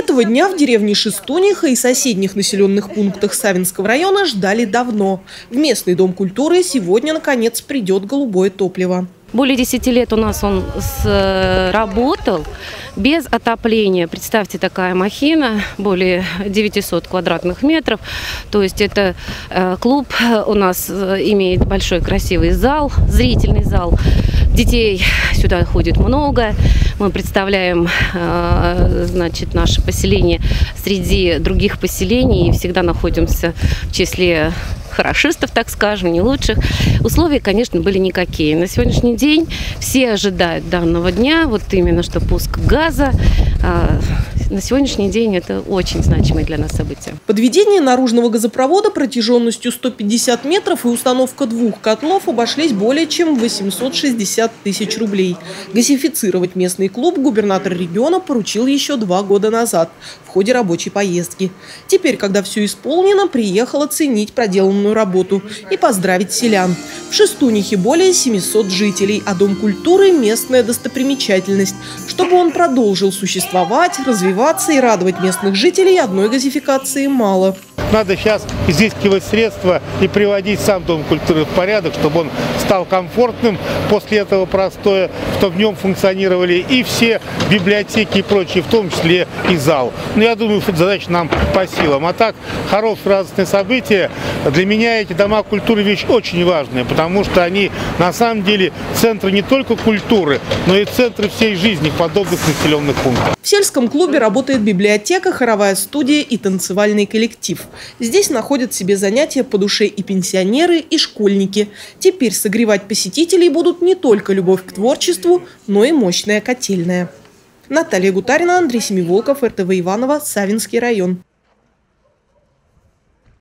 Этого дня в деревне Шестуниха и соседних населенных пунктах Савинского района ждали давно. В местный дом культуры сегодня, наконец, придет голубое топливо. Более 10 лет у нас он работал без отопления. Представьте, такая махина, более 900 квадратных метров. То есть это клуб у нас имеет большой красивый зал, зрительный зал. Детей сюда ходит много. Мы представляем, значит, наше поселение среди других поселений и всегда находимся в числе хорошистов, так скажем, не лучших. Условия, конечно, были никакие. На сегодняшний день все ожидают данного дня, вот именно что пуск газа. На сегодняшний день это очень значимое для нас событие. Подведение наружного газопровода протяженностью 150 метров и установка 2 котлов обошлись более чем 860 тысяч рублей. Газифицировать местный клуб губернатор региона поручил еще 2 года назад в ходе рабочей поездки. Теперь, когда все исполнено, приехал оценить проделанную работу и поздравить селян. В Шестунихе более 700 жителей, а Дом культуры – местная достопримечательность. Чтобы он продолжил существовать, развиваться и радовать местных жителей, одной газификации мало. Надо сейчас изыскивать средства и приводить сам Дом культуры в порядок, чтобы он стал комфортным после этого простоя, чтобы в нем функционировали и все библиотеки и прочие, в том числе и зал. Но я думаю, что эта задача нам по силам. А так, хорошее радостное событие. Для меня эти дома культуры вещь очень важная, потому что они на самом деле центры не только культуры, но и центры всей жизни в подобных населенных пунктах. В сельском клубе работает библиотека, хоровая студия и танцевальный коллектив. Здесь находят себе занятия по душе и пенсионеры, и школьники. Теперь согревать посетителей будут не только любовь к творчеству, но и мощная котельная. Наталья Гутарина, Андрей Семиволков, РТВ Иваново, Савинский район.